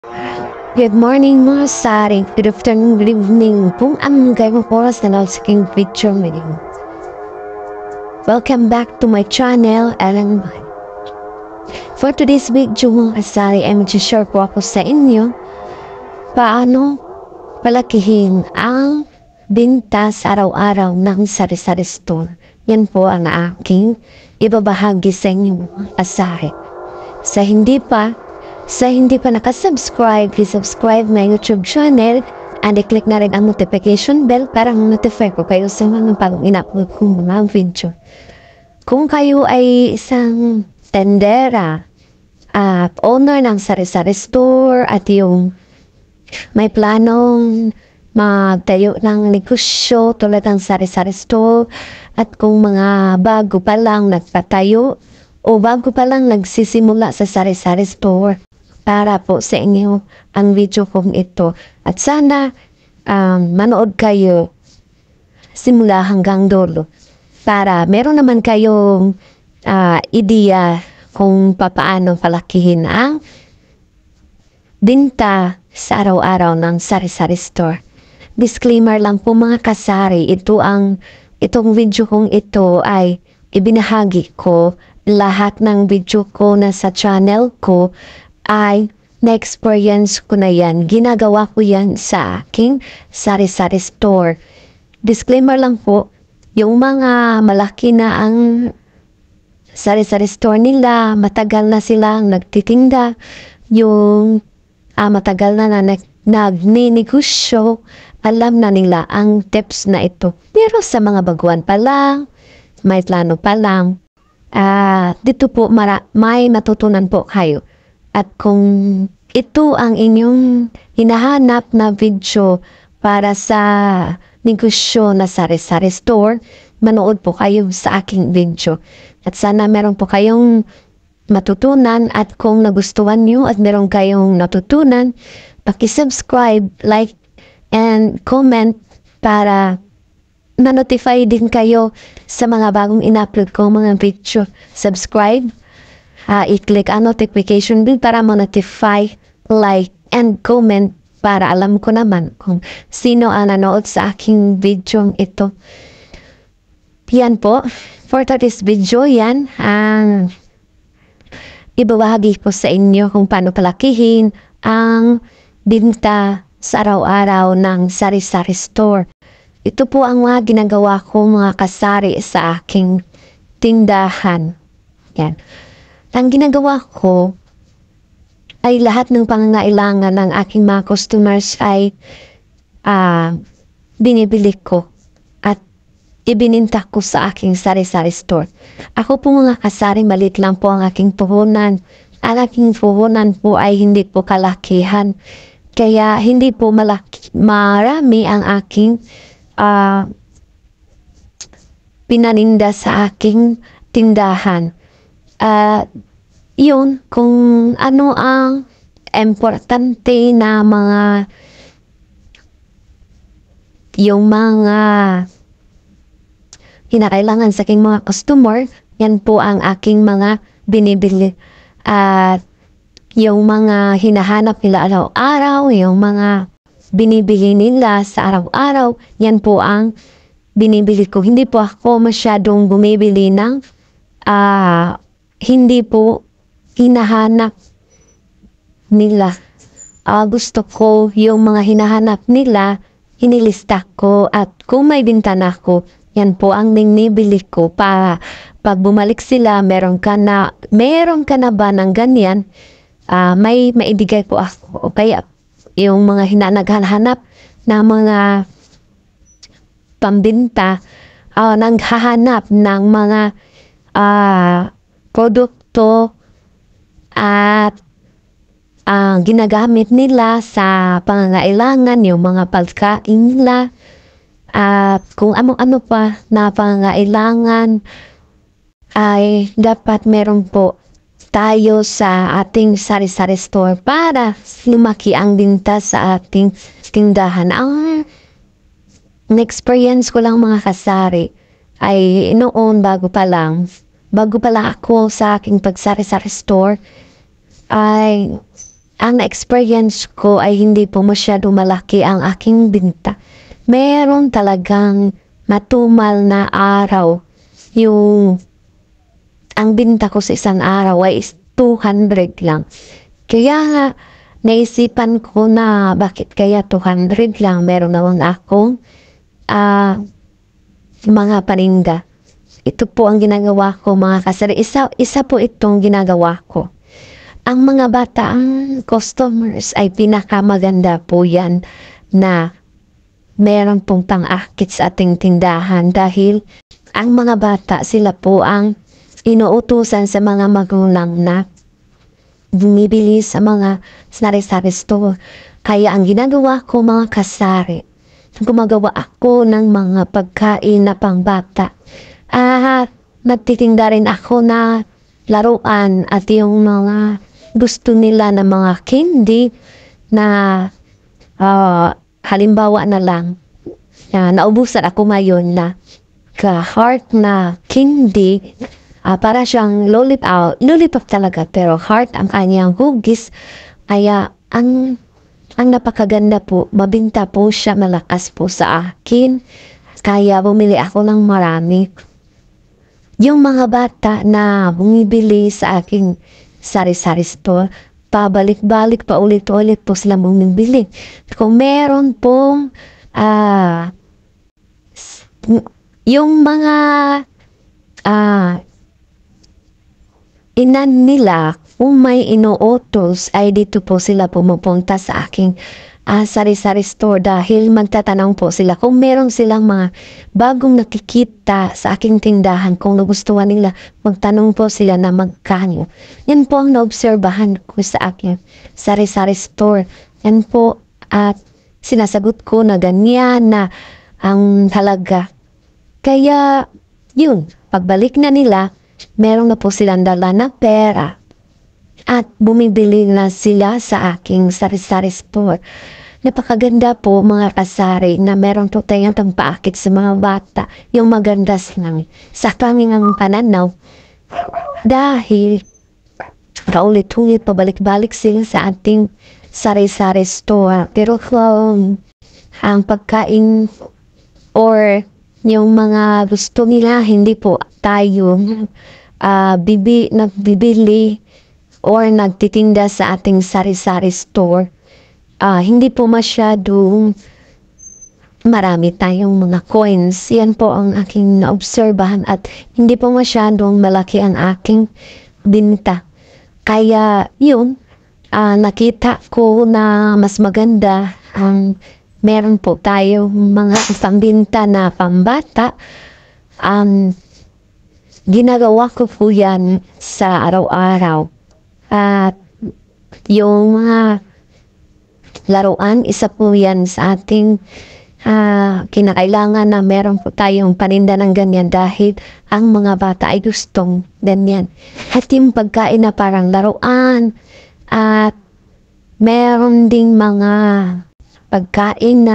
Good morning mga sari. Good afternoon, good evening. Kung ang gayong oras na sa aking video ngayon. Welcome back to my channel, Ellen. For today's video mga sari, ay mag-share po ako sa inyo paano palakihin ang binta sa araw-araw ng sari-sari store. Yan po ang aking ibabahagi sa inyo mga sari. Sa hindi pa nakasubscribe, please subscribe my YouTube channel and i-click na rin ang notification bell para notify ko kayo sa mga bagong in-upload kong mga video. Kung kayo ay isang tendera at owner ng sari-sari store at yung may planong magtayo ng negosyo tulad ng sari-sari store at kung mga bago pa lang nagpatayo o bago pa lang nagsisimula sa sari-sari store, para po sa inyo ang video kong ito. At sana manood kayo simula hanggang dulo para meron naman kayong ideya kung paano palakihin ang binta sa araw-araw ng sari-sari store. Disclaimer lang po mga kasari, itong video kong ito ay ibinahagi ko. Lahat ng video ko na sa channel ko ay na-experience ko na yan. Ginagawa ko yan sa aking sari-sari store. Disclaimer lang po, yung mga malaki na ang sari-sari store nila, matagal na silang nagtitinda, yung matagal na nagninegosyo, alam na nila ang tips na ito. Pero sa mga baguhan pa lang, may plano pa lang, dito po may matutunan po kayo. At kung ito ang inyong hinahanap na video para sa negosyo na sari-sari store, manood po kayo sa aking video. At sana meron po kayong matutunan, at kung nagustuhan nyo at meron kayong natutunan, paki-subscribe, like, and comment para na-notify din kayo sa mga bagong in-upload ko mga video. Subscribe, i-click ang notification bell para ma-notify, like, and comment para alam ko naman kung sino ang nanood sa aking video ito. Yan po, for today's video yan, ibabahagi ko sa inyo kung paano palakihin ang binta sa araw-araw ng sari-sari store. Ito po ang mga ginagawa ko mga kasari sa aking tindahan. Yan. Ang ginagawa ko ay lahat ng pangangailangan ng aking mga customers ay binibili ko at ibininta ko sa aking sari-sari store. Ako po mga kasari, maliit lang po ang aking puhunan. Ang aking puhunan po ay hindi po kalakihan. Kaya hindi po marami ang aking pinaninda sa aking tindahan. Yun, kung ano ang importante na yung mga kinakailangan sa aking mga customer, yan po ang aking mga binibili. At yung mga hinahanap nila araw-araw, yung mga binibili nila sa araw-araw, yan po ang binibili ko. Hindi po ako masyadong bumibili ng hindi po hinahanap nila. Gusto ko yung mga hinahanap nila, inilista ko, at kung may bintana ko, yan po ang binibili ko para pag bumalik sila, meron ka na ba ng ganyan, may maibigay po ako. Kaya yung mga naghahanap na mga pambinta, naghahanap ng mga produkto at ginagamit nila sa pangangailangan, yung mga pagkain nila at kung ano-ano pa na pangangailangan, ay dapat meron po tayo sa ating sari-sari store para lumaki ang binta sa ating tindahan. Ang experience ko lang mga kasari ay noon bago pa lang ako sa aking pagsari-sari store, ay ang experience ko ay hindi po masyado malaki ang aking binta. Meron talagang matumal na araw. Ang binta ko sa isang araw ay 200 lang. Kaya nga, naisipan ko na bakit kaya 200 lang. Meron naman akong mga paninda. Ito po ang ginagawa ko, mga kasari. Isa po itong ginagawa ko. Ang mga bata, ang customers ay pinakamaganda po yan na meron pong pang-akit sa ating tindahan dahil ang mga bata, sila po ang inuutusan sa mga magulang na bumibili sa mga sari-sari store. Kaya ang ginagawa ko, mga kasari, gumagawa ako ng mga pagkain na pangbata. Nagtitinda rin ako na laruan at yung mga gusto nila na mga candy na halimbawa na lang, naubusan ako ngayon na heart na candy, para siyang lollipop talaga, pero heart ang kanyang hugis. Kaya ang napakaganda po, mabinta po siya, malakas po sa akin. Kaya bumili ako ng marami. Yung mga bata na bumibili sa aking sari-sari store, pabalik-balik pa ulit-ulit po sila bumibili. Kung meron pong yung mga inan nila, kung may inuutos ay dito po sila pumupunta sa aking sari-sari store dahil magtatanong po sila kung meron silang mga bagong nakikita sa aking tindahan. Kung nagustuhan nila, magtanong po sila na magkano. Yan po ang naobserbahan ko sa aking sari-sari store. Yan po, at sinasagot ko na ganyan na ang talaga. Kaya yun, pagbalik na nila, meron na po silang dala na pera at bumibili na sila sa aking sari-sari store. Napakaganda po, mga kasari, na meron po tayong paakit sa mga bata, yung maganda silang sa kaming pananaw. Dahil paulit-ulit pabalik-balik sila sa ating sari-sari store. Pero ang pagkain or yung mga gusto nila, hindi po tayo nagbibili or nagtitinda sa ating sari-sari store. Hindi po masyadong marami tayong mga coins. Yan po ang aking naobserbahan at hindi po masyadong malaki ang aking binta. Kaya yun, nakita ko na mas maganda ang meron po tayong mga pambinta na pambata. Ginagawa ko po yan sa araw-araw. At yung mga laruan, isa po yan sa ating kinakailangan na meron po tayong paninda ng ganyan dahil ang mga bata ay gustong ganyan. At yung pagkain na parang laruan at meron ding mga pagkain na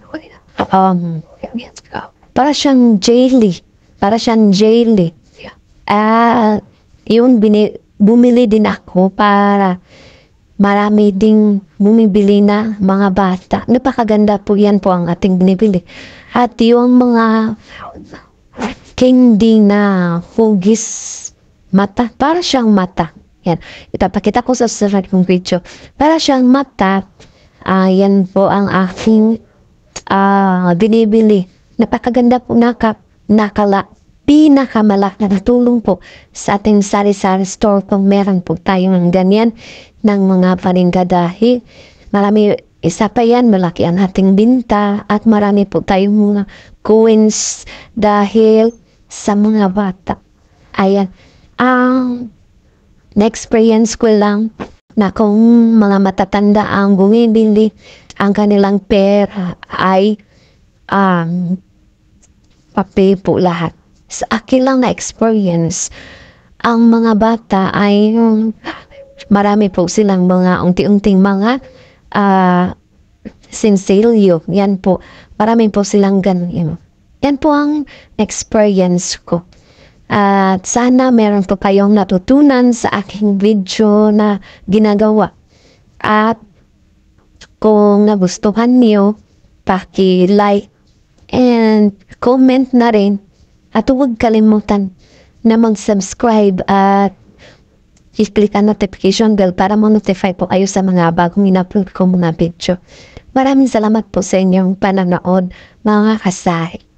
para siyang jelly. Bumili din ako para marami ding bumibili na mga bata. Napakaganda po yan po ang ating binibili. At yung mga candy na hugis mata, para siyang mata. Yan. Itapakita ko sa sarili kong video. Para siyang mata, yan po ang aking binibili. Napakaganda po, pinakamalaki na tulong po sa ating sari-sari store kung meron po tayong ganyan ng mga paninda dahil marami, isa pa yan, malaki ang ating binta at marami po tayong mga coins dahil sa mga bata. Ayan, na-experience ko lang na kung mga matatanda ang bumibili, ang kanilang pera ay pape po lahat. Sa akin lang na-experience, ang mga bata ay marami po silang mga unti-unting mga sinsilyo. Yan po, marami po silang ganun. Yan po ang experience ko. At sana meron po kayong natutunan sa aking video na ginagawa. At kung nagustuhan niyo, paki-like and comment na rin. At huwag kalimutan na mag-subscribe at i-click ang notification bell para ma-notify po kayo sa mga bagong in-upload ko mga video. Maraming salamat po sa inyong pananood, mga kasari.